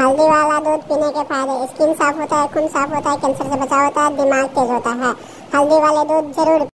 हल्दी वाला दूध पीने के फायदे। स्किन साफ होता है, खून साफ होता है, कैंसर से बचाव होता है, दिमाग तेज होता है। हल्दी वाले दूध जरूर